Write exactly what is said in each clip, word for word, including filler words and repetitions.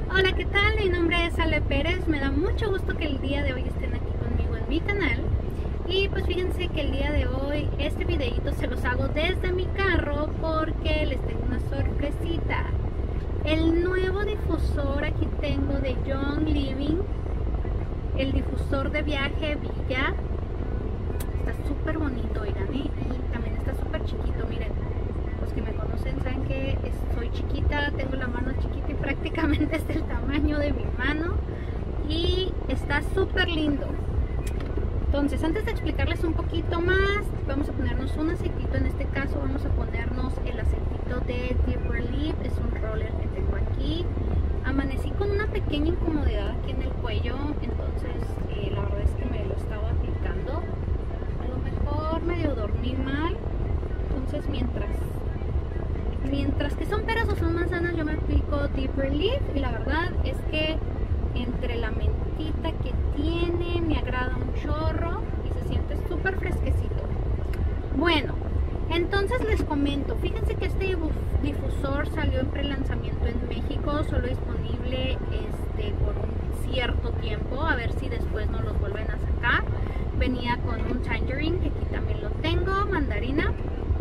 Hola, ¿qué tal? Mi nombre es Ale Pérez. Me da mucho gusto que el día de hoy estén aquí conmigo en mi canal. Y pues fíjense que el día de hoy este videito se los hago desde mi carro porque les tengo una sorpresita. El nuevo difusor aquí tengo de Young Living, el difusor de viaje Villa. Está súper bonito, oigan, ¿eh? Y también está súper chiquito, miren. Los que me conocen saben que soy chiquita, tengo la mano chiquita y prácticamente es del tamaño de mi mano. Y está súper lindo. Entonces, antes de explicarles un poquito más, vamos a ponernos un aceitito. En este caso vamos a ponernos el aceitito de Deep Relief. Es un roller que tengo aquí. Amanecí con una pequeña incomodidad aquí en el cuello, entonces eh, la verdad es que me lo estaba aplicando. A lo mejor medio dormí mal, entonces mientras mientras que son peras o son manzanas, yo me aplico Deep Relief y la verdad es que entre la mentita que tiene me agrada un chorro y se siente súper fresquecito. Bueno, entonces les comento, fíjense que este difusor salió en pre-lanzamiento en México, solo disponible este, por un cierto tiempo, a ver si después no los vuelven a sacar. Venía con un tangerine, que aquí también lo tengo, mandarina,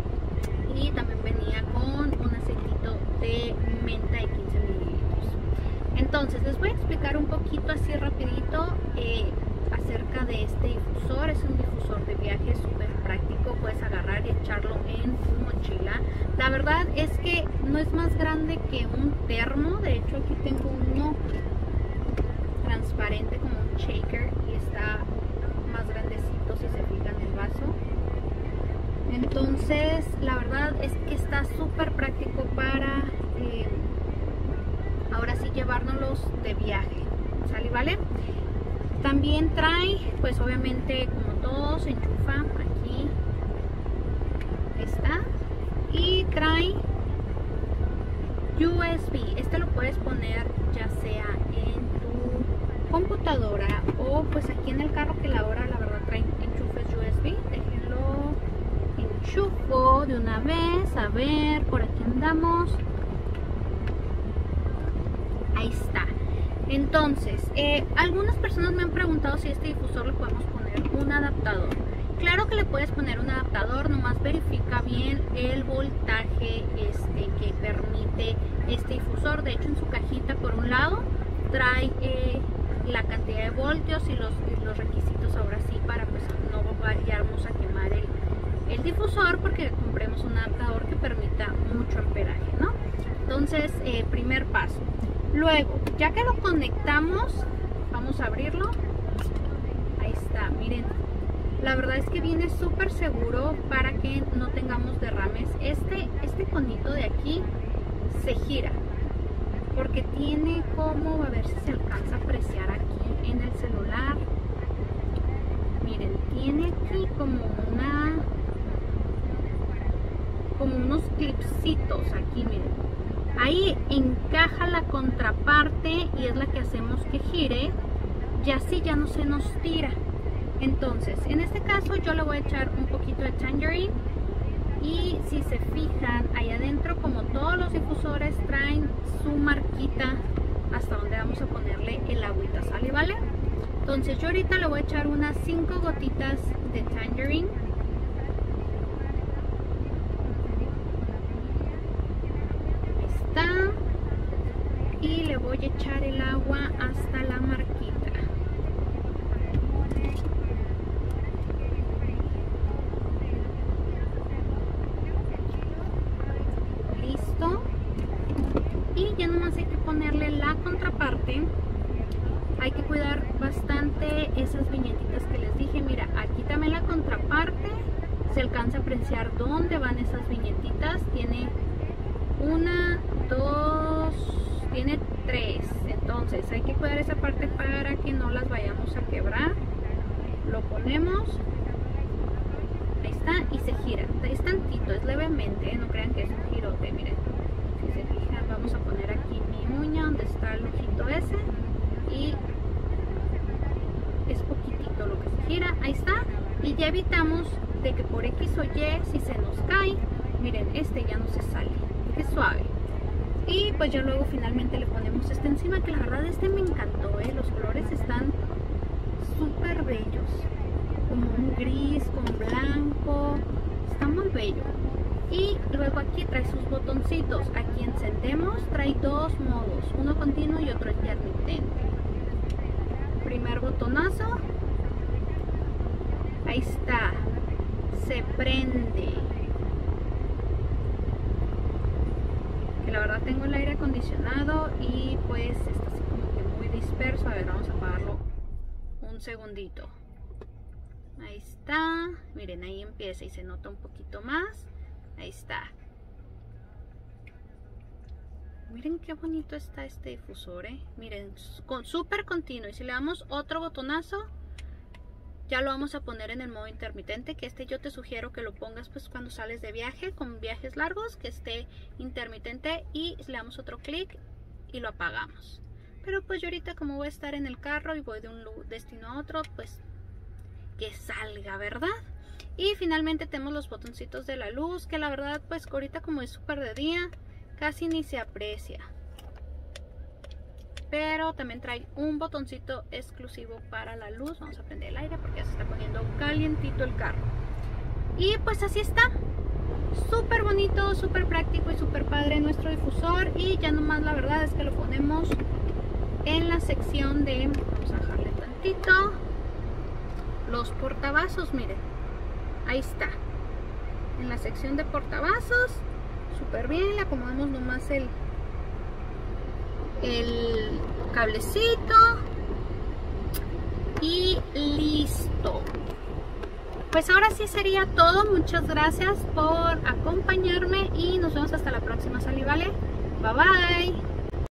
y también venía con un aceitito de menta de quince mililitros. Entonces les voy a explicar un poquito así rapidito eh, acerca de este difusor. Es un difusor de viaje súper práctico, puedes agarrar y echarlo en tu mochila. La verdad es que no es más grande que un termo, de hecho aquí tengo uno transparente como un shaker y está más grandecito si se fijan el vaso. Entonces la verdad es que está súper práctico para eh, ahora sí llevárnoslos de viaje, ¿sale? ¿Vale? También trae, pues obviamente como todo se enchufa aquí, está, y trae U S B. Este lo puedes poner ya sea en tu computadora o pues aquí en el carro, que la hora la verdad trae enchufes U S B. Déjenlo enchufo de una vez, a ver, por aquí andamos. Ahí está. Entonces, eh, algunas personas me han preguntado si este difusor le podemos poner un adaptador. Claro que le puedes poner un adaptador, nomás verifica bien el voltaje este, que permite este difusor. De hecho, en su cajita por un lado trae eh, la cantidad de voltios y los, y los requisitos ahora sí para pues no vayamos a quemar el, el difusor, porque compremos un adaptador que permita mucho amperaje, ¿no? Entonces, eh, primer paso. Luego, ya que lo conectamos, vamos a abrirlo. Ahí está, miren. La verdad es que viene súper seguro para que no tengamos derrames. Este, este conito de aquí se gira porque tiene como, a ver si se alcanza a apreciar aquí en el celular. Miren, tiene aquí como una, como unos clipsitos aquí, miren. Ahí encaja la contraparte y es la que hacemos que gire, y así ya no se nos tira. Entonces, en este caso yo le voy a echar un poquito de tangerine, y si se fijan, ahí adentro, como todos los difusores, traen su marquita hasta donde vamos a ponerle el agüita, ¿sale? ¿Vale? Entonces yo ahorita le voy a echar unas cinco gotitas de tangerine. Y le voy a echar el agua hasta la marquita. Listo. Y ya nomás hay que ponerle la contraparte. Hay que cuidar bastante esas viñetitas que les dije. Mira, aquí también la contraparte. Se alcanza a apreciar dónde van esas viñetitas. Tiene una, dos, tiene tres. Entonces hay que cuidar esa parte para que no las vayamos a quebrar. Lo ponemos, ahí está, y se gira. Es tantito, es levemente, ¿eh? No crean que es un girote. Miren, si se fijan, vamos a poner aquí mi uña donde está el ojito ese, y es poquitito lo que se gira. Ahí está, y ya evitamos de que por X o Y, si se nos cae, miren, este ya no se sale, es suave. Y pues ya luego finalmente le ponemos este encima, que la verdad este me encantó, ¿eh? Los colores están súper bellos, como un gris con blanco, está muy bello. Y luego aquí trae sus botoncitos, aquí encendemos, trae dos modos, uno continuo y otro intermitente. Primer botonazo, ahí está, se prende. Que la verdad tengo el aire acondicionado y pues está así como que muy disperso. A ver, vamos a apagarlo un segundito. Ahí está, miren, ahí empieza y se nota un poquito más. Ahí está. Miren qué bonito está este difusor, ¿eh? Miren, súper continuo. Y si le damos otro botonazo, ya lo vamos a poner en el modo intermitente, que este yo te sugiero que lo pongas pues cuando sales de viaje, con viajes largos, que esté intermitente, y le damos otro clic y lo apagamos. Pero pues yo ahorita como voy a estar en el carro y voy de un destino a otro, pues que salga, ¿verdad? Y finalmente tenemos los botoncitos de la luz, que la verdad pues ahorita como es súper de día, casi ni se aprecia. Pero también trae un botoncito exclusivo para la luz. Vamos a prender el aire porque ya se está poniendo calientito el carro. Y pues así está. Súper bonito, súper práctico y súper padre nuestro difusor. Y ya nomás la verdad es que lo ponemos en la sección de... Vamos a bajarle tantito. Los portavasos, miren. Ahí está. En la sección de portavasos. Súper bien. Le acomodamos nomás el... el cablecito y listo. Pues ahora sí sería todo. Muchas gracias por acompañarme y nos vemos hasta la próxima. Salí, ¿vale? Bye bye.